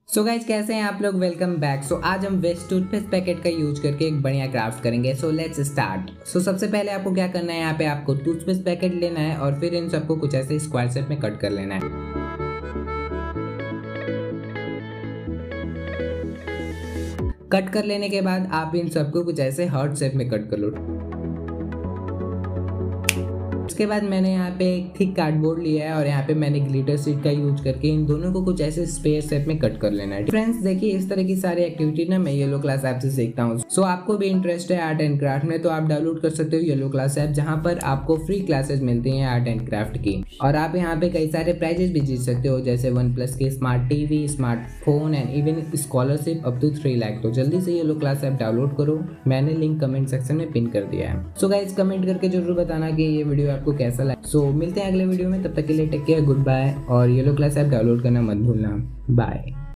So guys कैसे हैं आप लोग। Welcome back. सो आज हम वेस्ट टूथपेस्ट पैकेट का यूज करके एक बढ़िया क्राफ्ट करेंगे। So let's start. सो सबसे पहले आपको क्या करना है, यहाँ पे आपको टूथपेस्ट पैकेट लेना है और फिर इन सबको कुछ ऐसे स्क्वायर शेप में कट कर लेना है। कट कर लेने के बाद आप इन सबको कुछ ऐसे हार्ट शेप में कट कर लो। उसके बाद मैंने यहाँ पे एक थिक कार्डबोर्ड लिया है और यहाँ पे मैंने ग्लिटर शीट का यूज करके इन दोनों को कुछ ऐसे स्पेयर शेप में कट कर लेना है। फ्रेंड्स देखिए, इस तरह की सारी एक्टिविटी ना मैं येलो क्लास ऐप से सीखता हूँ। सो आपको भी इंटरेस्ट है आर्ट एंड क्राफ्ट में तो आप डाउनलोड कर सकते हो येलो क्लास ऐप, जहाँ पर आपको फ्री क्लासेस मिलती हैं आर्ट एंड क्राफ्ट की। और आप यहाँ पे कई सारे प्राइजेस भी जीत सकते हो, जैसे OnePlus के smart TV, smartphone and even scholarship up to 3 lakh. तो जल्दी से येलो क्लास ऐप डाउनलोड करो, मैंने लिंक कमेंट सेक्शन में पिन कर दिया है। सो गाइज कमेंट करके जरूर बताना कि ये वीडियो आपको कैसा लगा। सो मिलते हैं अगले वीडियो में, तब तक के लिए टेक केयर, गुड बाय और येलो क्लास ऐप डाउनलोड करना मत भूलना। बाय।